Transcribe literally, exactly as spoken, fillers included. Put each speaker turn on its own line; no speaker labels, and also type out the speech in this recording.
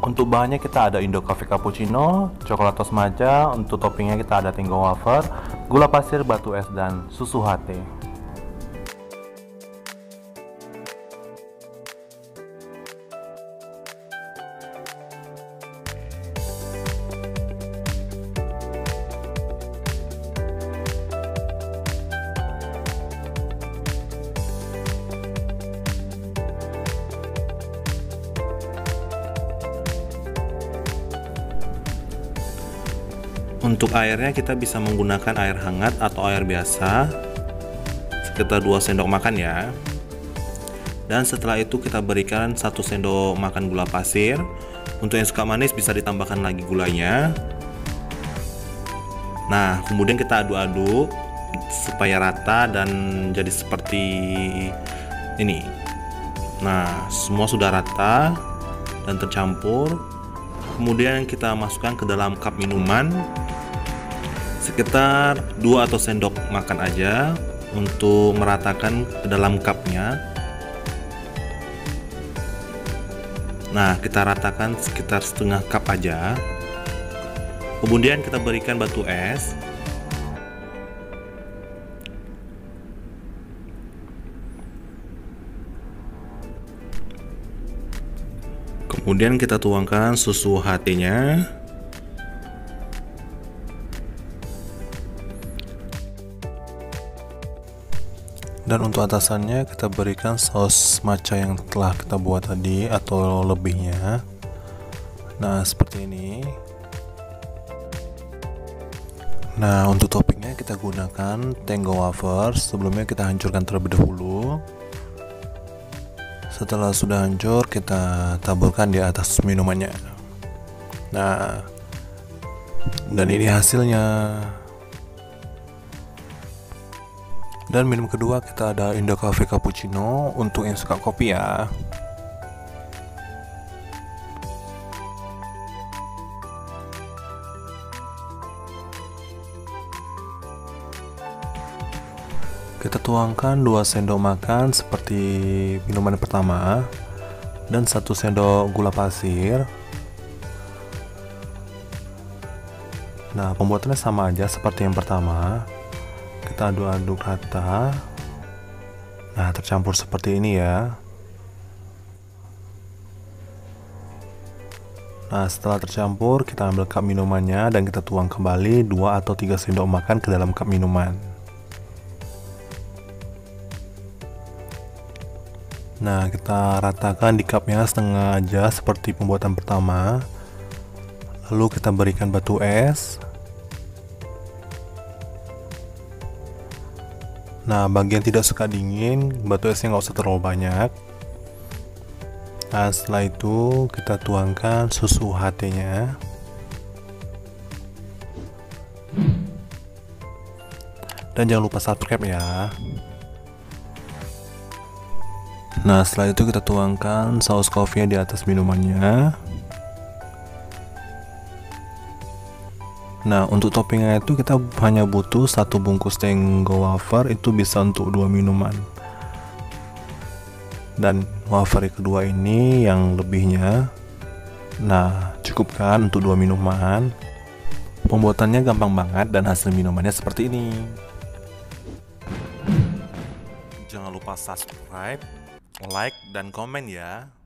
Untuk bahannya kita ada Indo Coffee Cappuccino, coklat toast matcha. Untuk toppingnya kita ada Tango Wafer, gula pasir, batu es, dan susu H T. Untuk airnya kita bisa menggunakan air hangat atau air biasa sekitar dua sendok makan ya. Dan setelah itu kita berikan satu sendok makan gula pasir. Untuk yang suka manis bisa ditambahkan lagi gulanya. Nah, kemudian kita aduk-aduk supaya rata dan jadi seperti ini. Nah, semua sudah rata dan tercampur. Kemudian kita masukkan ke dalam cup minuman sekitar dua atau sendok makan aja untuk meratakan ke dalam cupnya. Nah, kita ratakan sekitar setengah cup aja. Kemudian kita berikan batu es. Kemudian kita tuangkan susu H T-nya. Dan untuk atasannya kita berikan saus matcha yang telah kita buat tadi atau lebihnya. Nah, seperti ini. Nah, untuk toppingnya kita gunakan Tango Wafer. Sebelumnya kita hancurkan terlebih dahulu. Setelah sudah hancur, kita taburkan di atas minumannya. Nah, dan ini hasilnya. Dan minum kedua kita ada Indo Coffee Cappuccino untuk yang suka kopi ya. Kita tuangkan dua sendok makan seperti minuman pertama dan satu sendok gula pasir. Nah, pembuatannya sama aja seperti yang pertama. Kita aduk-aduk rata. Nah, tercampur seperti ini ya. Nah, setelah tercampur kita ambil cup minumannya dan kita tuang kembali dua atau tiga sendok makan ke dalam cup minuman. Nah, kita ratakan di cupnya setengah aja seperti pembuatan pertama. Lalu kita berikan batu es. Nah, bagi yang tidak suka dingin, batu esnya nggak usah terlalu banyak. Nah, setelah itu kita tuangkan susu H T-nya. Dan jangan lupa subscribe ya. Nah, setelah itu kita tuangkan saus kopinya di atas minumannya. Nah, untuk toppingnya itu kita hanya butuh satu bungkus Tango Wafer, itu bisa untuk dua minuman. Dan wafer kedua ini yang lebihnya. Nah, cukup kan untuk dua minuman. Pembuatannya gampang banget dan hasil minumannya seperti ini. Jangan lupa subscribe, like, dan komen ya.